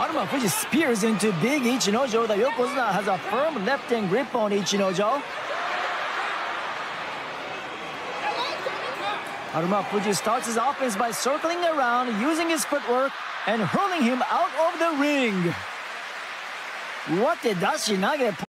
Harumafuji spears into big Ichinojo. The Yokozuna has a firm left-hand grip on Ichinojo. Harumafuji starts his offense by circling around, using his footwork, and hurling him out of the ring. What did Dashi Nage